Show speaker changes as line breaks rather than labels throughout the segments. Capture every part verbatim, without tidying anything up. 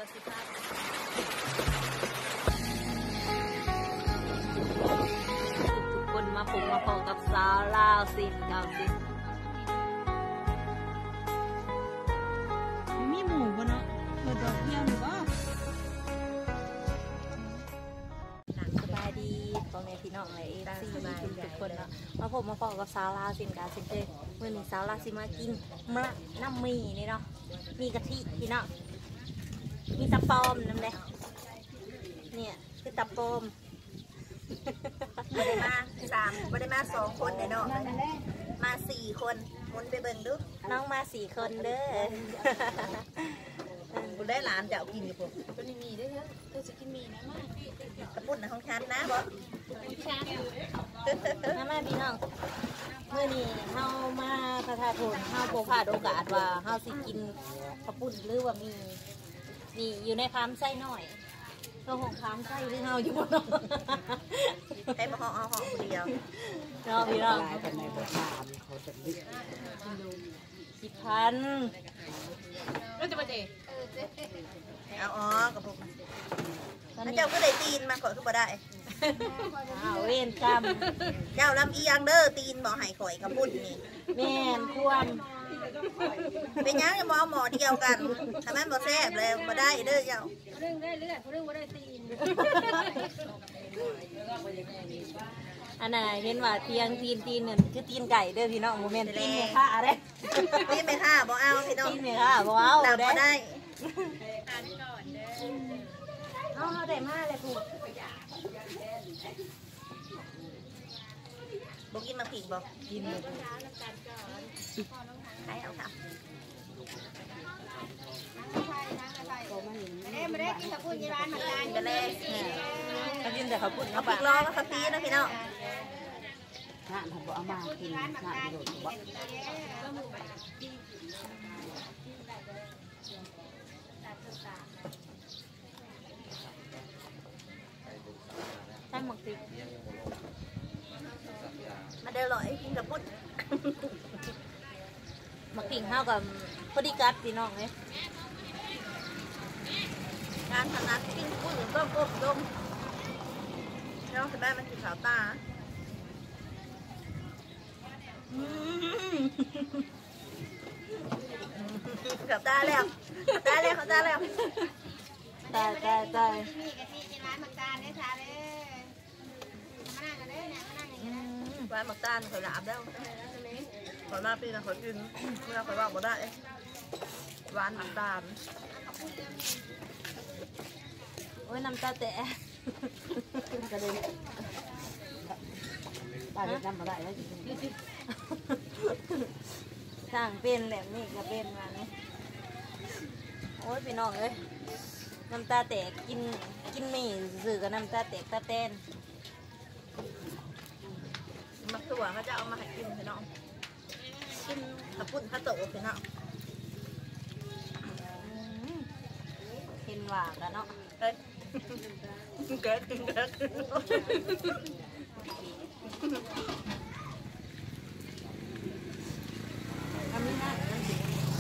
สิพาทุกคนมาปลูกมาพอกับสาวลาวสิลาวสิ
มีหมูบ่เนาะเปิดดอกเดียวหรือว่า
สบายดีพ่อแม่พี่น้องเลยซีทุกคนเนาะมาพบมาพอกับสาวลาวสินกาสินเจเมื่อนี้สาวลาวสิมากินมะน้ำมีนี่เนาะมีกะทิพี่น้องมีตะปอมนั่นเลยเนี่ยคือตะปอม
ไม่ได้มาสามไม่ได้มาสองคนเนาะมาสี่คนมุนไปเบิ่งดู
น้องมาสี่คนเด้อ
บุได้หลานจะเอากินอยู่ปุ๊บ
ก็นี่มีได้เถอะเธอจะกินมีนะมาก
กระปุ่นในห้องชั้นนะบ่
น้ำมาพี่น้องเมื่อนี้เฮามาพระธาตุพนเฮาโปรพาดโอกาสว่าเฮาสิกินกระปุ่นหรือว่ามีมีอยู่ในพามไส้หน่อยเราของพามไส้หรือเฮาอยู่บนน้อง
ให้มาห้องเอาห้องเดียว
น้องพี่น้องสิบพัน
แล้วจะมาเจ
เอาอ๋อกระปุกถ้าเจ้าก็ได้ตีนมาก่อนคือบ่ได้
อ้าวเว้นกรรม
เจ้าลำอียังเด้อตีนบ่หายข่อยกระปุกนี่
แม่นควร
เป็นยังจะมอหมอเดียวกันทำให้บ่แซ่บเลยบ่ได้เด้อเจ้า
เรื่องได้เลือดเรื่องบ่ได้ตีน
อันน่ะเห็นว่าเตียงตีนตีนเนี่ยคือตีนไก่เด้อพี่น้องโมเมนต์ตีนเมฆาเด้
ตีนเมฆาบ่เอาพี่น้อง
ตีนเมฆาบ่เอา
เด้อได้
เอาเอาได้มาเลยผูก
บ่กินมาผิดบ่
กินเลย
ใครเอาค่ะ
เอ๊ะไม่ได้กินกับพูดยี่ร้านเหมือนกัน
กันเลย
เขากินแต่เขาพูด
เอาพริกล้อกับข้าวตีนะพี่น้อง
งานผมบอกเอามากินงานโดดบอกตั้งหมกติ
มาเดินลอยกินกับพุทธ
หมกติ่งข้าวกับพอดีกัดพี่น้องเลย
การทำงานกินกุ้งต้มก้มต้มน้องสบายมันสีขาวตาขาวตาแล้วขาวตาแล้วขาวตาแล้ว
ตายตายตาย
มีกะทิกินร้านหมักตาลได้ชาเลยมานั่งกันเลยเนี่ยมานั่งอย่างนี้นะ
ร้านหมักตาลเคยหลาบแล้วขอหน้าปีนะขอกินเมื่อขอว่าบ่ได้ร้านหมักตาล
โอ้ยน้ำตาแตะกระเด็นตาเด็ดน้ำมาได้แล้วสั่งเป็นแหลมนี่ก็เป็นมาเนี่ยโอ้ยพี่น้องเอ้ยน้ำตาแตกกินกินหมี่สื่อกับน้ำตาแตกตาแตน
มักตัวเขาจะเอามาให้กินพี่น้องกินกระปุ้นข้าวโตพี่น้อง
เห็นว่ากันเนาะ
เฮ้ยเกิดเกิด
ทำไม่ได้นั่นสิ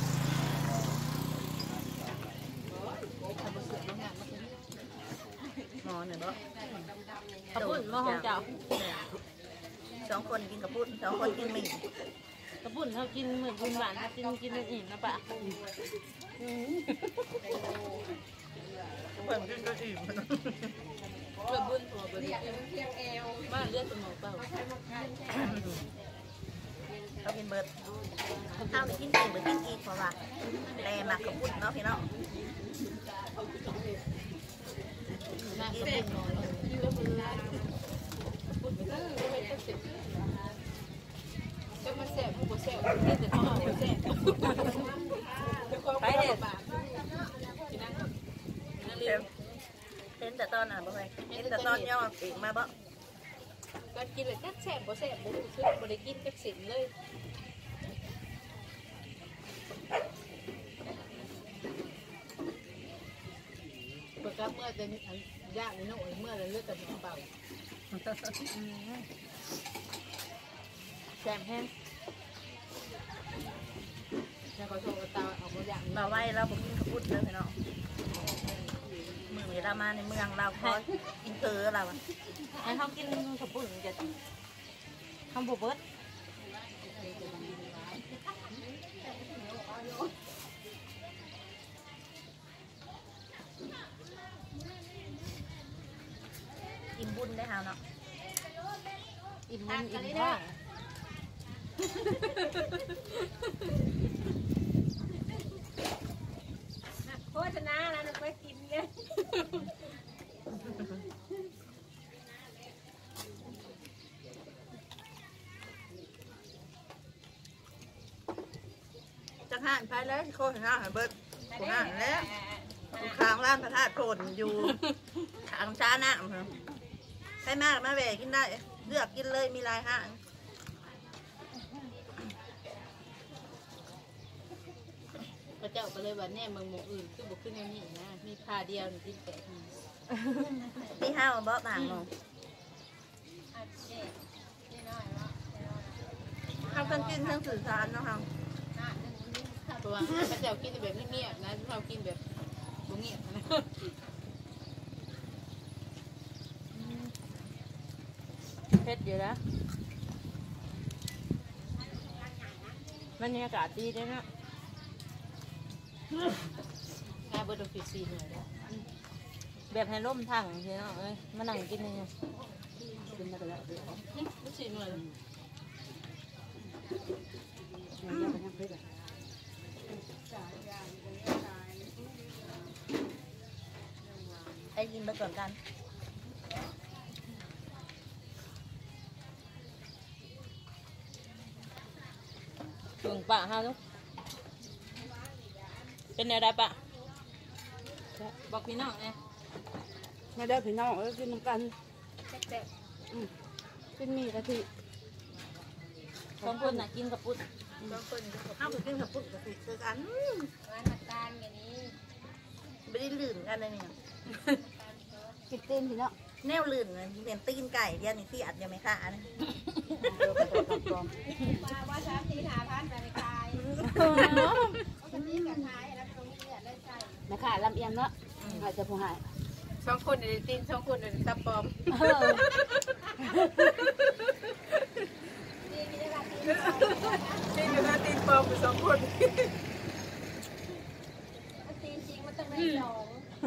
หมอหนึ่งบ่
กระปุ้นมะฮงเจ้า
สองคนกินกระปุ้นสองคนกินหมี่
กระปุ้นเขากินเหมือนกินหวานกินกินอื่นนะปะ
เพื่อนกินก็อิ่ม
กระปุ้นตัวเป็นบ้านเลือดสมองเปล่า
เขากินเบิร์ดข้าวกินกินเบิร์ดกินอีกเพราะว่าแต่หมักกระปุ้นเนาะพี่น้อง
ก็มาแสบผู้แสบนี่แต่ต้องเอาแสบ
ไปเด็ดเห็นแต่ตอนน่ะบ่เคยเห็นแต่ตอนย่อเองมาบ่
ก็กินเลยจักแสบบ่แสบบ่ซื้อบ่ได้กินจักสินเลยเปิดกับเมื่อจะยากนิดหน่อยเมื่อเราเลือกกับเบา
แซมแห้ง
แล้วก็โชว์ตาเอาตัวอย่าง
มาไว้แล้วผมกินกระปุ้นเลยพี่น้องเรามาในเมืองเราขอกินเพอเราอะ
ให้เขากินขปุ่นจะทำบุบเบิ้ล
กินบุญได้เฮาเนาะ
อิ่มมันอิ่มท้อง
โฆษณาแล้วไปกินเลย
จังหันไปแล้วโคตรน่าเบิดกูหันแล้วข้างร้านพระธาตุโผล่อยู่ทางช้าหน้าใช่มากมาแหวกินได้เลือกกินเลยมีลายห้าง
พระเจ้าก็เลยว่าแน่เมืองหมู่อื่นคือบุกขึ้นแนวนี้นะมีพาเดียวนี่ที่แปดนี่
ที่ห้าวบ่ต่างเนาะทำกันกินทั้งสื่อสารเนาะค่ะ
เพราะว่าพระเจ้ากินแบบเงียบๆนะเรากินแบบบ่เงียบนะ
เผ็ดอยู่แล้วบรรยากาศดีด้วยนะ
งานเบอร์ดฟิซีหน่อยนะ
แบบให้ร่มถังใช่ไหมเอ้ยมานั่งกินนี่
กินมาแล้วไม่ใช่หน่วย
ไอ้กินไปก่อนกัน
เบิ่งปะฮะลูกเป็นแนวใดปะบอกพี่น้องเนี่ย
มาได้พี่น้องเอ้ยกินน้ำกันอืมกินหมีกะทิ
สองคนน่ะกินกับปุ้น
บางคนข้าวไปกินกับปุ๊กกับปุ๊กคือกัน
วันมาการอย่างนี้
ไม่ได้ลื่นกันเลยเนี่ย
กินเต้นพี่น้อง
แนวลื่นเลยเห็นตีนไก่เดียวนี่ที่อัดยังไม่ขาดนะ
เออไปกับกับกอง
ว่าว่าสามสี่หาพันไปขายปกติก็ขายแล้วตรงนี้ได้ใส่
แม่ค่ะลำเอียงเนาะอาจจะผู้หาย
สองคนในตีนสองคนในตะปอม
เออ
ดีมีได้รับดี
ตีนอยู่หน้าตีนปอมสองคน
ตีจริงมันต้องได้สอง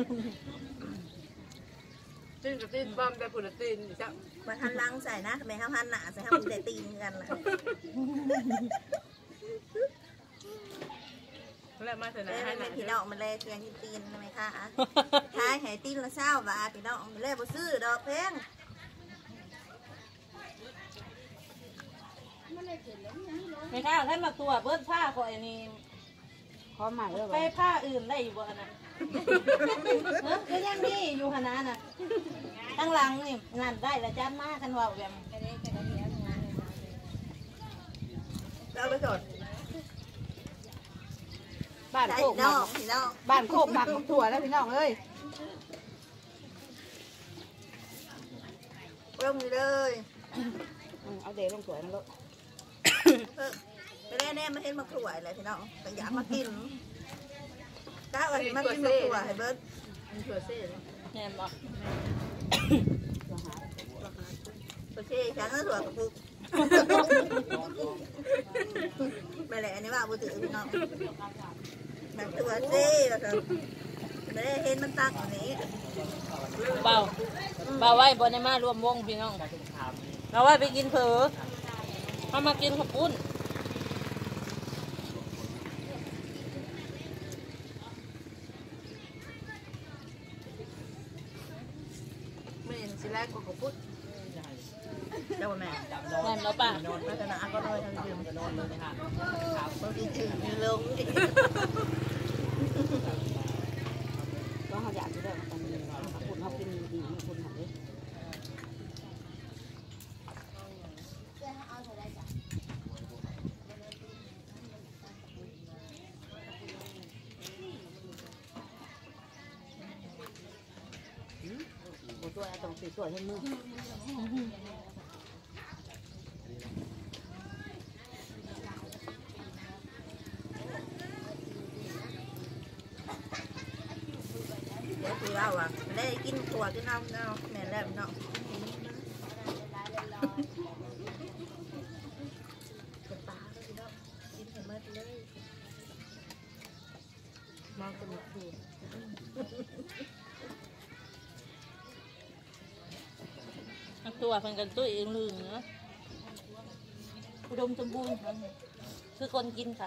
ตีนกับตีนปอมแต่ผู้ละตีนจ้ะ
มาทันลังใส่นะทำไมห้ามหันหนาใส่ห้ามมันได้ตีนกันล่ะ
แล้วมาเถอะ
เอ้
นะ
ย
ให้
มัน
ห
เป็
นั
น
ง
พี่น้องมันเลยเทียงที่ตีนทำไมคะขายให้ตีนละเช้าบาทพี่น้องมันเลยบ่ซื้อดอกแพง
ไม่ค่ะท่านมาตัวเบิ้ลผ้าคอยนี่
ขอใหม่เลย
ไป
วะ
ผ้าอื่นได้อยู่บ่นะเฮ้ยก็ยังมีอยู่ขนาดน่ะตั้งหลังนี่นั่นได้ละจ้านมากกันว่าแบบ
ไปได้ไปได้เดียวตรงนั้น
เอาไปก่อน
บ้าน
ใส่
โคกห
น้
มั
อก งพี่น้อง
บ้านโคกหมักถั่วแล้วพี่น้องเอ้ย
ลงเลย
อืมเอาเดยวลงถั่วนั่นลูก
เออไปแน่แน่มาเห็นมะกรวยเลยพี่น้องแต่อยากมากินก้าวมากินมะกรวยให้เบิร์ด
มีถั่วเส้น
แน่นบอก
โอเคฉันก็ถั่วกระปุกไปแหละอันนี้ว่าบุตรพี่น้องแบบถั่วเซ่แบบไม่ได้เห็นมันตั้งอย่างนี้
เบาเบาไว้บนในมารวมวงพี่น้องเราไว้ไปกินเผลอเอามากินขับปุ้น
ไม่เห็นสิแรกก็พุทธเจ้าแม่
แน่นแล้วป่ะ
พัฒนาก็เลยทำยืมจะนอนเลยค่ะบางทีถึงมีลง
ก็เขาอยากจะได้มาตอนนี้คุณเขากินดีๆคุณหันเลยตัวตรงสีตัวให้มือ
เดี๋ยวคือเราอ่ะได้กินถั่วกินน้ำเนาะแม่แล้วเนาะปลาก็กินเนาะกินให้หมดเลยมองกันหมดดู
ตัวเพิ่นกันตุ้ยเองลืมเนาะอุดมสมบูรณ์คือคนกินค่ะ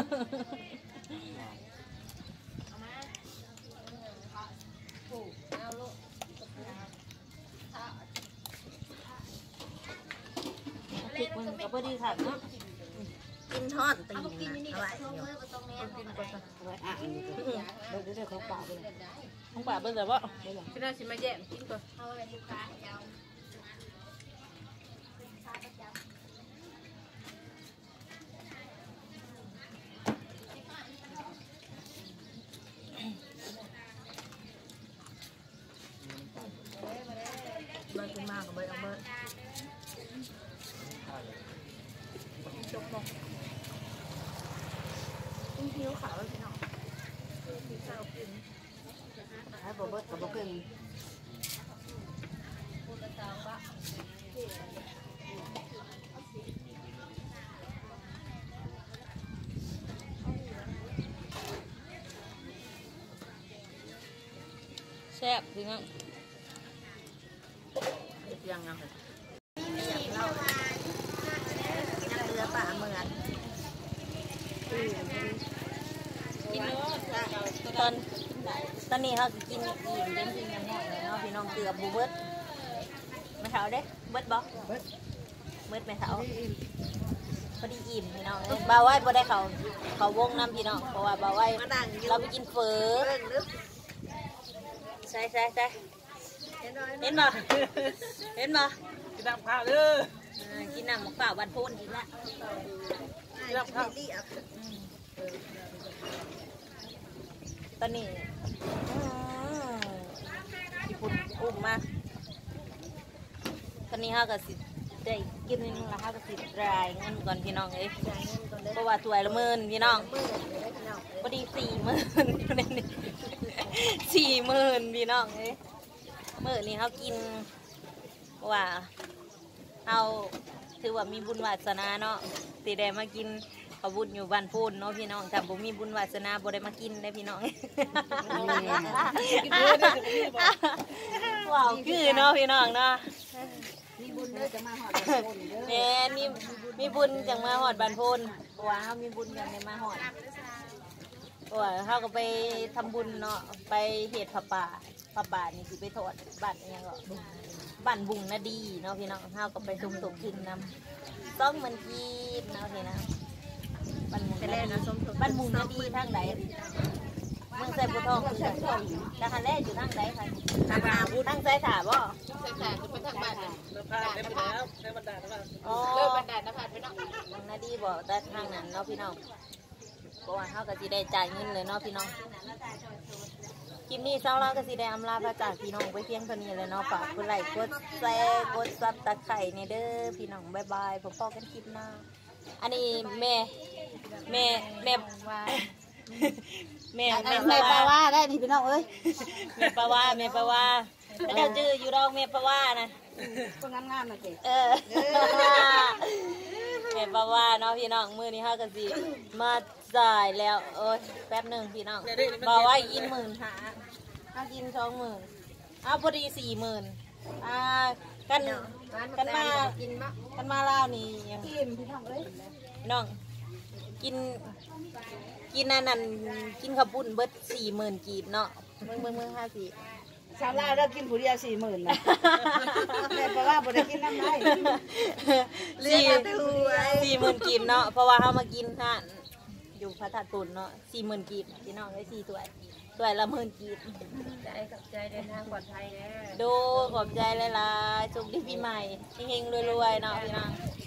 พริกมันก็พอดีค่ะเนาะ
กินทอดตีนนะอะไรเดี๋ยว
อ่ะเดี๋ยวเดี๋ยวเขาเปล่าไปเลย
ของป่าเบิ่งแต่ว่า
พี่น้าสิมาแย่มกินก่อน
เบิร์ดขึ้นมากับเบิร์ดเอาเบิร์ดจกมองกินผิวขาวเลยพี่น้องผิวขาวกิน
ให้บ่เบิดกับบ่ขึ้น
แซ่บพี่น้อง
เสียงยังเลยยังเล่ายังเรือป่าเหมือน
กินเนื้อตอนตอนนี้เขากินอิ่มเต็มที่ยังหน่อยเลยเนาะพี่น้องเกือบบูเบิดไม่เท่าเด้เบิดบ่เบิดเบิดไม่เท่าพอดีอิ่มพี่น้องบ่าวไว้บ่ได้เขาเขาวงน้ำพี่น้องเพราะว่าบ่าวไว้เราไปกินเฟอใช่ใช่ใช่เห็นบ่เห็นบ่
กินน้ำข้าวเด้อ
กินน้ำหมกเปล่าวันพูนกินละ
กินน้ำข้าวดีอ่ะ
ตอนนี้ญี่ปุ่นอุ้มมาตอนนี้เขาก็สิได้กินนึงแล้วเขาก็สิรายเงินก่อนพี่น้องเอ้ยเพราะว่าถ้วยละหมื่นพี่น้องพอดีสี่หมื่นสี่หมื่นพี่น้องเอ้ยมื่อนี้เขากินเพราะว่าเขาถือว่ามีบุญวาสนาเนาะตีได้มากินขบุญอยู่บ้านพูนเนาะพี่น้องแต่ผมมีบุญวาสนาบ่ได้มากินได้พี่น้องว้าวคือเนาะพี่น้องเนาะ
มีบุญเด้อจะมาหอดคนเด้อ
แม่มีมีบุญจังมาหอดบ้านพูนเพราะว่าเขามีบุญจังได้มาหอดเพราะว่าเขาก็ไปทำบุญเนาะไปเหตุผ้าป่าผ้าป่านี่คือไปทอดบ้านอยังก็บ้านบุงนาดีเนาะพี่น้องเขาก็ไปสุ่มตกขึ้นนำต้องมันกีบเนาะพี่น้องบ้านบุงนาดีบ้านบุงนาดีทางไหนเมืองใส่บุทองคือทางแรกอยู่ทางไหนคะทางอาวุธทางใส่ถาบ่
ใส่ขาคือไปทางบ้านน่ะ
อ๋อ
เลิกบันดาลนภาไปเนาะ
ทางนาดีบ่แต่ทางนั้นเนาะพี่น้องเพราะว่าเขาก็สิได้จ่ายเงินเลยเนาะพี่น้องคลิปนี้เช้าเราก็สิได้อำลาพระจากพี่น้องไปเพียงเท่านี้เลยเนาะฝากกดไลค์กดแชร์กดซับตะไคร่ในเด้อพี่น้องบ๊ายบายพบกันคลิปหน้าอันนี้แม่แม่แม่แม่แม่
แม่
ป
ป
ลา
ลา
ว่า
ว่าได้นี่พี่น้องเอ้ย
แม่ปลาว่าแม่ปลาว่าแล้วเจ้าจื้ออยู่ดอกแม่ปลาว่านะ
คนงามๆน่ะเจ๊
เออแม่ปลาว่าเนาะพี่น้องมื้อนี้เฮาก็สิมาจ่ายแล้วโอ้ยแป๊บหนึงพี่น้องบอกว่ากินหมื่นหาถ้ากินสองหมื่นอ้าวพอดีสี่หมื่นอ่ากันกันมากินมากันมาลาวนี่
กินพี่น้องเอ้ย
น้องกินกินนั่นนั่นกินข้าวปุ้นเบิดสี่หมื่นกีบเนาะเมืองเมืองเมืองห้าสี่
ชาวลาวได้กินผู้เดียวสี่หมื่นนะแม่ปลาว่าบ่ได้กินน้ำได้
สี่สี่หมื่นกีบเนาะเพราะว่าเขามากินท่านอยู่พระธาตุปุ่นเนาะสี่หมื่นกีบพี่น้องได้สี่ถ้วยถ้วยละหมื่นกีบ
ใจกับใจเดินทางปลอดภัยแน่
ดูขอบใจหลายๆสุขดีปีใหม่เฮงๆรวยๆเนาะพี่น้อง